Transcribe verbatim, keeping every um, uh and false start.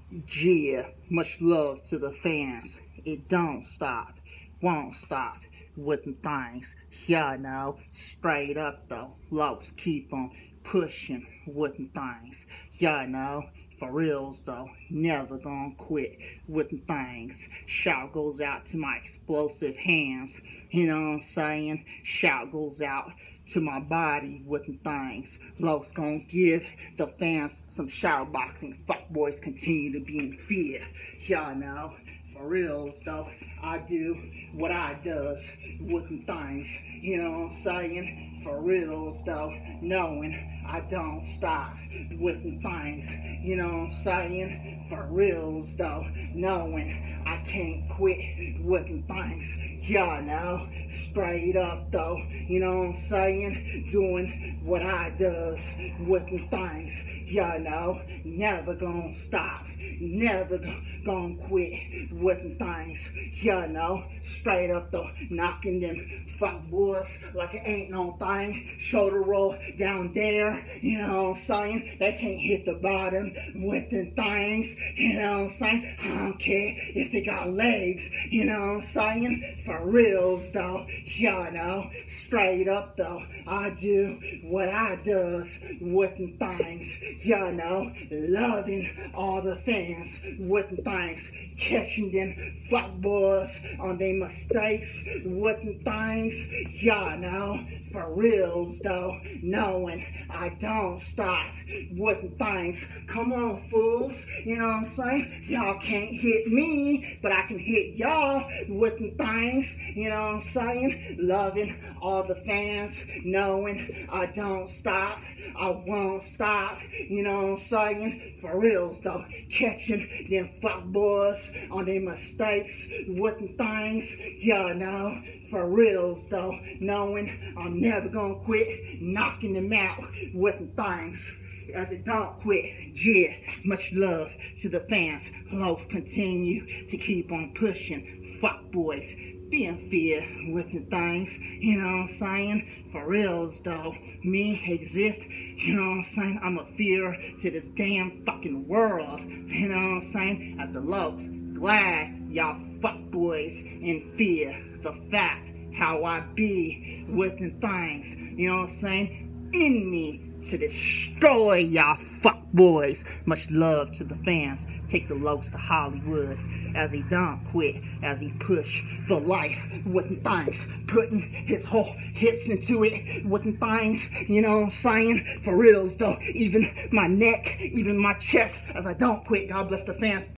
Yeah, much love to the fans. It don't stop, won't stop with the things. Yeah, no, straight up though. Los keep on pushing with the things. Yeah, no, for reals though. Never gonna quit with the things. Shout goes out to my explosive hands. You know what I'm saying? Shout goes out to my body with the things. Los gonna give the fans some shout boxing. Fuck boys continue to be in fear. Y'all know, for reals though, I do what I does with the things. You know what I'm saying? For reals though, knowing I don't stop with the things. You know what I'm saying? For reals though, knowing I can't quit with the things. Y'all know, straight up though, you know what I'm saying? Doing what I does with the things. Y'all know, never gonna stop, never gonna quit with the things. Y'all know, straight up though, knocking them fuck boys like it ain't no thing. Shoulder roll down there, you know what I'm saying? They can't hit the bottom with the things, you know what I'm saying? I don't care if they got legs, you know what I'm saying? For reals though, y'all know, straight up though, I do what I does with the things. Y'all know, loving all the fans with the things, catching them fuck boys on their mistakes with the things. Y'all know, for reals though, knowing I don't stop with the things. Come on, fools, you know what I'm saying? Y'all can't hit me, but I can hit y'all with the things, you know what I'm saying? Loving all the fans, knowing I don't stop, I won't stop, you know what I'm saying? For reals though, catching them fuck boys on their mistakes with the things. Y'all know, for reals though, knowing I'm never gonna quit knocking them out with the things. As it don't quit, yeah, much love to the fans. Los continue to keep on pushing. Fuck boys, be in fear with the things, you know what I'm saying? For reals though, me exist, you know what I'm saying? I'm a fear to this damn fucking world, you know what I'm saying? As the Los, glad y'all fuck boys in fear. The fact how I be with the things, you know what I'm saying? In me to destroy y'all fuck boys. Much love to the fans. Take the Los to Hollywood as he don't quit, as he push for life with the things, putting his whole hips into it with the things, you know what I'm saying? For reals though, even my neck, even my chest, as I don't quit. God bless the fans.